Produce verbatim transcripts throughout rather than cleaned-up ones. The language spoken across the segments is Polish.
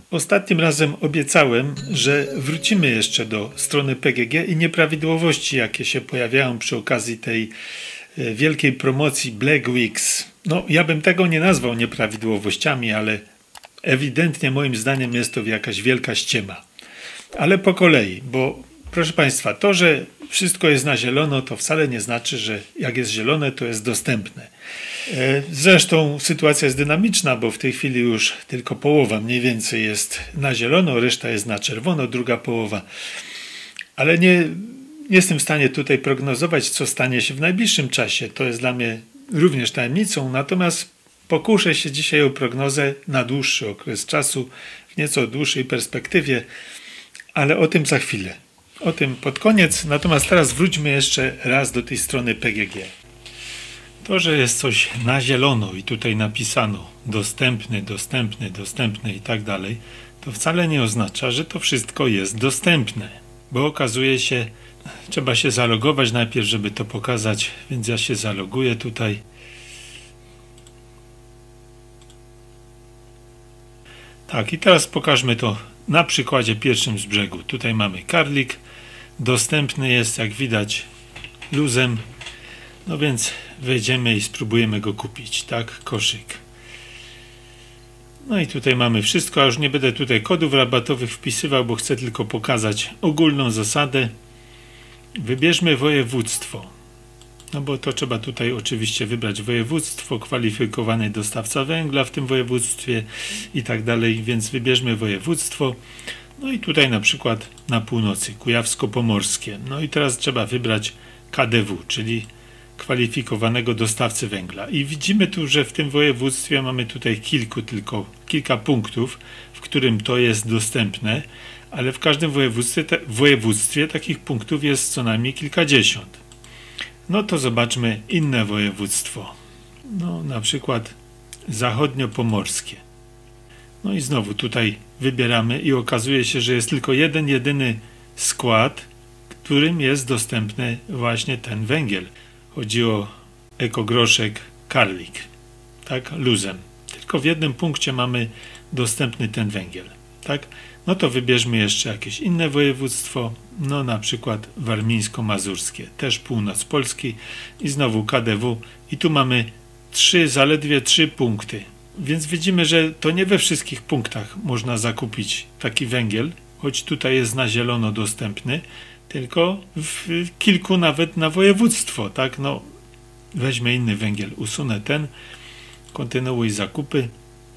Ostatnim razem obiecałem, że wrócimy jeszcze do strony P G G i nieprawidłowości, jakie się pojawiają przy okazji tej wielkiej promocji Black Weeks. No, ja bym tego nie nazwał nieprawidłowościami, ale ewidentnie moim zdaniem jest to jakaś wielka ściema. Ale po kolei, bo proszę Państwa, to, że wszystko jest na zielono, to wcale nie znaczy, że jak jest zielone, to jest dostępne. Zresztą sytuacja jest dynamiczna, bo w tej chwili już tylko połowa mniej więcej jest na zielono, reszta jest na czerwono, druga połowa. Ale nie, nie jestem w stanie tutaj prognozować, co stanie się w najbliższym czasie. To jest dla mnie również tajemnicą, natomiast pokuszę się dzisiaj o prognozę na dłuższy okres czasu, w nieco dłuższej perspektywie, ale o tym za chwilę. O tym pod koniec, natomiast teraz wróćmy jeszcze raz do tej strony P G G. To, że jest coś na zielono i tutaj napisano dostępny, dostępny, dostępny i tak dalej, to wcale nie oznacza, że to wszystko jest dostępne, bo okazuje się, trzeba się zalogować najpierw, żeby to pokazać, więc ja się zaloguję tutaj. Tak, i teraz pokażmy to na przykładzie pierwszym z brzegu. Tutaj mamy karlik, dostępny jest, jak widać, luzem. No więc wejdziemy i spróbujemy go kupić, tak, koszyk. No i tutaj mamy wszystko, a już nie będę tutaj kodów rabatowych wpisywał, bo chcę tylko pokazać ogólną zasadę. Wybierzmy województwo, no bo to trzeba tutaj oczywiście wybrać województwo, kwalifikowany dostawca węgla w tym województwie i tak dalej, więc wybierzmy województwo. No i tutaj na przykład na północy, kujawsko-pomorskie. No i teraz trzeba wybrać K D W, czyli kwalifikowanego dostawcy węgla. I widzimy tu, że w tym województwie mamy tutaj kilku tylko, kilka punktów, w którym to jest dostępne, ale w każdym województwie, te, województwie takich punktów jest co najmniej kilkadziesiąt. No to zobaczmy inne województwo. No na przykład zachodniopomorskie. No i znowu tutaj wybieramy i okazuje się, że jest tylko jeden, jedyny skład, którym jest dostępny właśnie ten węgiel. Chodzi o ekogroszek karlik, tak, luzem. Tylko w jednym punkcie mamy dostępny ten węgiel, tak. No to wybierzmy jeszcze jakieś inne województwo, no na przykład warmińsko-mazurskie, też północ Polski i znowu K D W i tu mamy trzy, zaledwie trzy punkty. Więc widzimy, że to nie we wszystkich punktach można zakupić taki węgiel, choć tutaj jest na zielono dostępny, tylko w kilku nawet na województwo, tak, no weźmy inny węgiel, usunę ten, kontynuuj zakupy,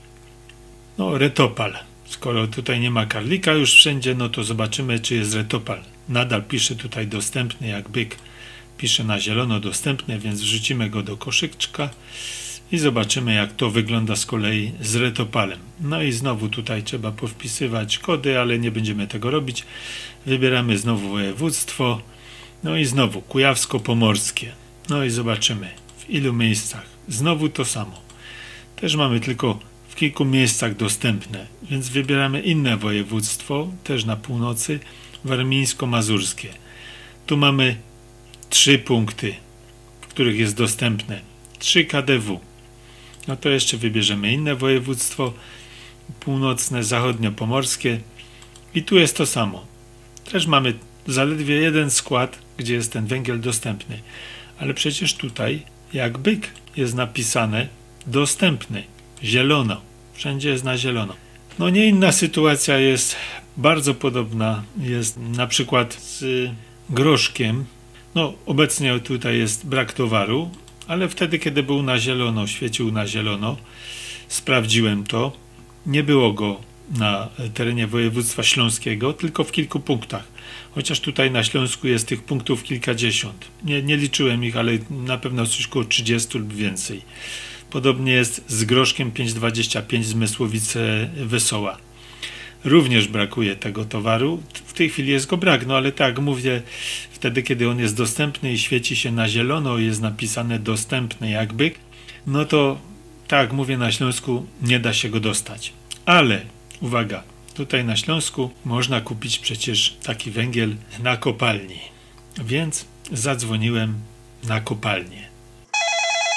no retopal, skoro tutaj nie ma karlika już wszędzie, no to zobaczymy, czy jest retopal, nadal pisze tutaj dostępny, jak byk pisze na zielono dostępny, więc wrzucimy go do koszyczka i zobaczymy, jak to wygląda z kolei z retopalem. No i znowu tutaj trzeba powpisywać kody, ale nie będziemy tego robić. Wybieramy znowu województwo. No i znowu kujawsko-pomorskie. No i zobaczymy, w ilu miejscach. Znowu to samo. Też mamy tylko w kilku miejscach dostępne, więc wybieramy inne województwo, też na północy, warmińsko-mazurskie. Tu mamy trzy punkty, w których jest dostępne. trzy K D W. No to jeszcze wybierzemy inne województwo, północne, zachodniopomorskie i tu jest to samo. Też mamy zaledwie jeden skład, gdzie jest ten węgiel dostępny, ale przecież tutaj, jak byk, jest napisane dostępny, zielono, wszędzie jest na zielono. No nie inna sytuacja jest bardzo podobna, jest na przykład z groszkiem. No obecnie tutaj jest brak towaru, ale wtedy, kiedy był na zielono, świecił na zielono, sprawdziłem to, nie było go na terenie województwa śląskiego, tylko w kilku punktach. Chociaż tutaj na Śląsku jest tych punktów kilkadziesiąt. Nie, nie liczyłem ich, ale na pewno coś około trzydziestu lub więcej. Podobnie jest z groszkiem pięć dwadzieścia pięć z Mysłowice Wesoła. Również brakuje tego towaru. W tej chwili jest go brak, no ale tak mówię, wtedy kiedy on jest dostępny i świeci się na zielono, jest napisane dostępny jak byk, no to tak mówię, na Śląsku nie da się go dostać. Ale uwaga, tutaj na Śląsku można kupić przecież taki węgiel na kopalni. Więc zadzwoniłem na kopalnię.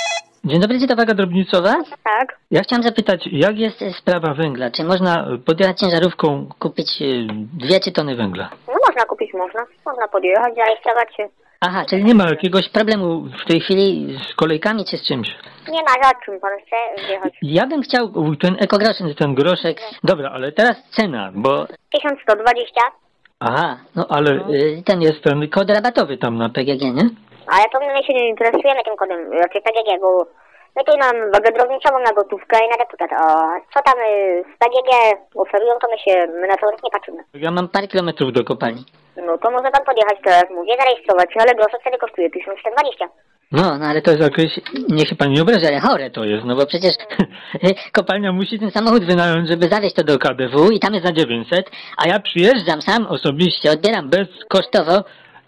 Dzień dobry, dzień dobry, Drobnicowa. Tak. Ja chciałem zapytać, jak jest sprawa węgla? Czy można podjechać ciężarówką, kupić dwie, trzy tony węgla? No można kupić, można. Można podjechać, zarejestrować się. Aha, czyli nie ma jakiegoś problemu w tej chwili z kolejkami czy z czymś? Nie ma za czym pan chce wjechać. Ja bym chciał ten ekogroszek, ten groszek. Dobra, ale teraz cena, bo... tysiąc sto dwadzieścia. Aha, no ale y, ten jest ten kod rabatowy tam na P G G, nie? Ale to my się nie interesujemy tym kodem, raczej P G G, bo my tu nam wagę drobnicową na gotówkę i na deputat. A co tam y, z P G G oferują, to my się, my na to nie patrzymy. Ja mam parę kilometrów do kopalni. No to może pan podjechać teraz, mówię, zarejestrować się, ale groszek wtedy kosztuje tysiąc sto dwadzieścia. No, no ale to jest jakieś, niech się pan nie obraża, ale chore to jest, no bo przecież kopalnia musi ten samochód wynająć, żeby zawieźć to do K D W i tam jest za dziewięćset, a ja przyjeżdżam sam osobiście, odbieram bezkosztowo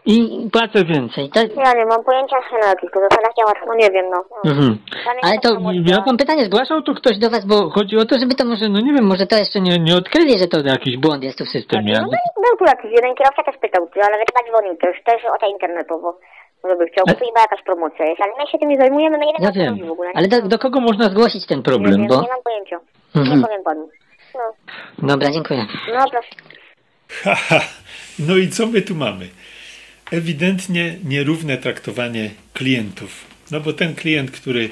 i płacę więcej. To... Ja nie mam pojęcia, na jakich to zasadach działa, no nie wiem, no. Mhm. Ale to, ja mam pytanie, zgłaszał tu ktoś do was, bo chodzi o to, żeby to może, no nie wiem, może to jeszcze nie, nie odkryli, że to jakiś błąd jest tu w systemie. No, no był tu jakiś jeden kierowca też pytał, ale chyba dzwonił też, też o te internetowo. Żeby chciał, bo tu chyba jakaś promocja jest, ale my się tym nie zajmujemy, my nie wiemy, ja co wiem. robi w ogóle. Ale do, do kogo można zgłosić ten problem, nie wiem, bo... nie mam pojęcia. Mhm. Nie powiem panu. No. Dobra, dziękuję. No proszę. Haha, no i co my tu mamy? Ewidentnie nierówne traktowanie klientów. No bo ten klient, który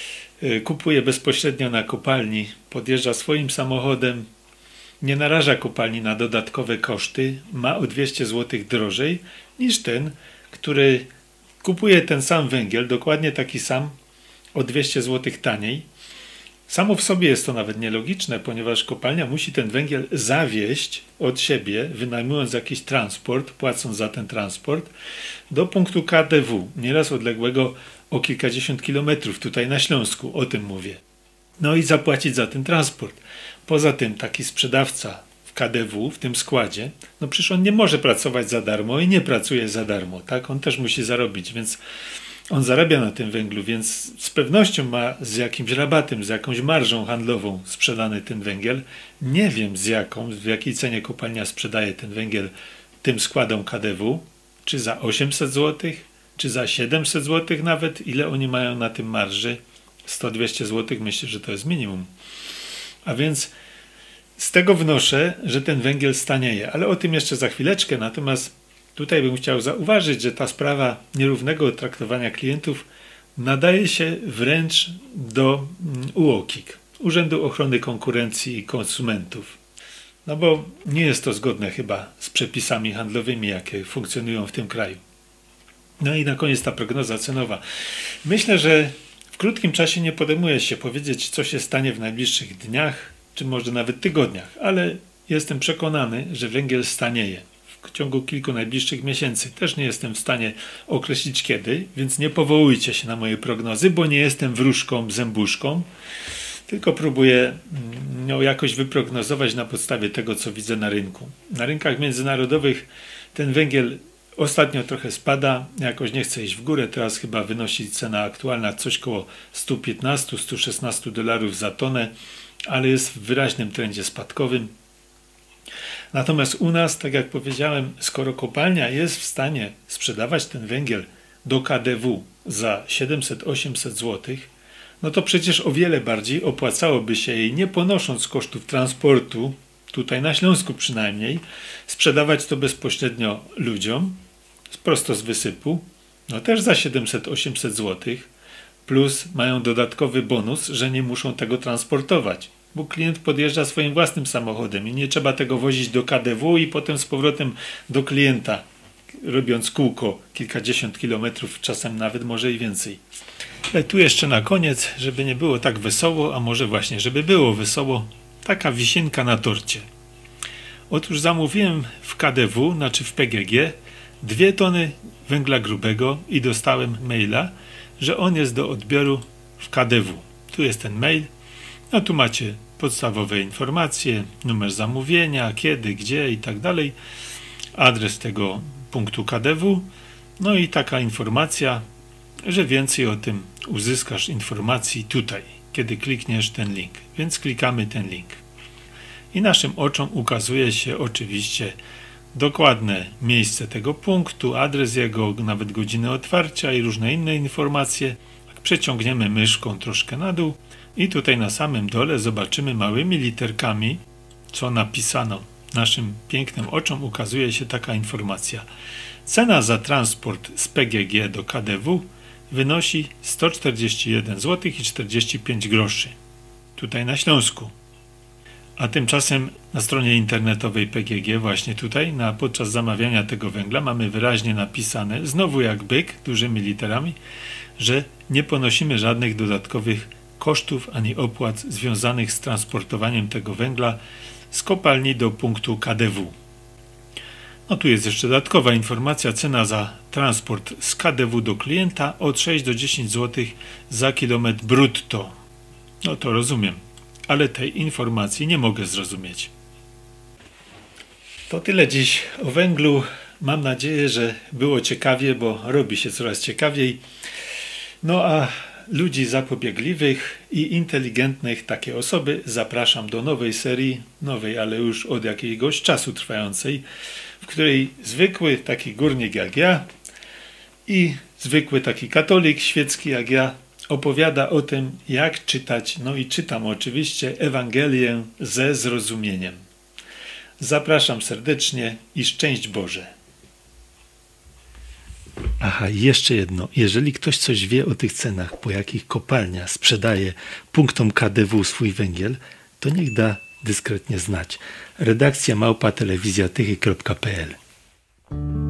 kupuje bezpośrednio na kopalni, podjeżdża swoim samochodem, nie naraża kopalni na dodatkowe koszty, ma o dwieście złotych drożej niż ten, który kupuje ten sam węgiel, dokładnie taki sam, o dwieście złotych taniej. Samo w sobie jest to nawet nielogiczne, ponieważ kopalnia musi ten węgiel zawieźć od siebie, wynajmując jakiś transport, płacąc za ten transport, do punktu K D W, nieraz odległego o kilkadziesiąt kilometrów, tutaj na Śląsku, o tym mówię. No i zapłacić za ten transport. Poza tym taki sprzedawca w K D W, w tym składzie, no przecież on nie może pracować za darmo i nie pracuje za darmo, tak? On też musi zarobić, więc on zarabia na tym węglu, więc z pewnością ma z jakimś rabatem, z jakąś marżą handlową sprzedany ten węgiel. Nie wiem z jaką, w jakiej cenie kopalnia sprzedaje ten węgiel tym składom K D W, czy za osiemset złotych, czy za siedemset złotych nawet, ile oni mają na tym marży. sto do dwustu złotych myślę, że to jest minimum. A więc z tego wnoszę, że ten węgiel stanieje, ale o tym jeszcze za chwileczkę. Natomiast tutaj bym chciał zauważyć, że ta sprawa nierównego traktowania klientów nadaje się wręcz do U O K I K, Urzędu Ochrony Konkurencji i Konsumentów. No bo nie jest to zgodne chyba z przepisami handlowymi, jakie funkcjonują w tym kraju. No i na koniec ta prognoza cenowa. Myślę, że w krótkim czasie nie podejmuje się powiedzieć, co się stanie w najbliższych dniach, czy może nawet tygodniach, ale jestem przekonany, że węgiel stanieje w ciągu kilku najbliższych miesięcy. Też nie jestem w stanie określić kiedy, więc nie powołujcie się na moje prognozy, bo nie jestem wróżką, zębuszką, tylko próbuję no, jakoś wyprognozować na podstawie tego, co widzę na rynku. Na rynkach międzynarodowych ten węgiel ostatnio trochę spada, jakoś nie chce iść w górę, teraz chyba wynosi cena aktualna coś koło sto piętnaście do stu szesnastu dolarów za tonę, ale jest w wyraźnym trendzie spadkowym. Natomiast u nas, tak jak powiedziałem, skoro kopalnia jest w stanie sprzedawać ten węgiel do K D W za siedemset do osiemset złotych, no to przecież o wiele bardziej opłacałoby się jej, nie ponosząc kosztów transportu, tutaj na Śląsku przynajmniej, sprzedawać to bezpośrednio ludziom, prosto z wysypu, no też za siedemset do osiemset złotych, plus mają dodatkowy bonus, że nie muszą tego transportować, bo klient podjeżdża swoim własnym samochodem i nie trzeba tego wozić do K D W i potem z powrotem do klienta, robiąc kółko kilkadziesiąt kilometrów, czasem nawet może i więcej. Ale tu jeszcze na koniec, żeby nie było tak wesoło, a może właśnie, żeby było wesoło, taka wisienka na torcie. Otóż zamówiłem w K D W, znaczy w P G G, dwie tony węgla grubego i dostałem maila, że on jest do odbioru w K D W. Tu jest ten mail, no tu macie podstawowe informacje, numer zamówienia, kiedy, gdzie i tak dalej, adres tego punktu K D W, no i taka informacja, że więcej o tym uzyskasz informacji tutaj, kiedy klikniesz ten link. Więc klikamy ten link. I naszym oczom ukazuje się oczywiście dokładne miejsce tego punktu, adres jego, nawet godziny otwarcia i różne inne informacje. Jak przeciągniemy myszką troszkę na dół i tutaj na samym dole zobaczymy małymi literkami, co napisano. Naszym pięknym oczom ukazuje się taka informacja. Cena za transport z P G G do K D W wynosi sto czterdzieści jeden złotych i czterdzieści pięć groszy. Tutaj na Śląsku. A tymczasem na stronie internetowej P G G, właśnie tutaj, na, podczas zamawiania tego węgla mamy wyraźnie napisane, znowu jak byk, dużymi literami, że nie ponosimy żadnych dodatkowych kosztów ani opłat związanych z transportowaniem tego węgla z kopalni do punktu K D W. No tu jest jeszcze dodatkowa informacja, cena za transport z K D W do klienta od sześć do dziesięciu złotych za kilometr brutto. No to rozumiem, ale tej informacji nie mogę zrozumieć. To tyle dziś o węglu. Mam nadzieję, że było ciekawie, bo robi się coraz ciekawiej. No a ludzi zapobiegliwych i inteligentnych, takie osoby, zapraszam do nowej serii, nowej, ale już od jakiegoś czasu trwającej, w której zwykły taki górnik jak ja i zwykły taki katolik świecki jak ja opowiada o tym, jak czytać, no i czytam oczywiście Ewangelię ze zrozumieniem. Zapraszam serdecznie i szczęść Boże. Aha, i jeszcze jedno. Jeżeli ktoś coś wie o tych cenach, po jakich kopalnia sprzedaje punktom K D W swój węgiel, to niech da dyskretnie znać. Redakcja małpa telewizja tychy kropka p l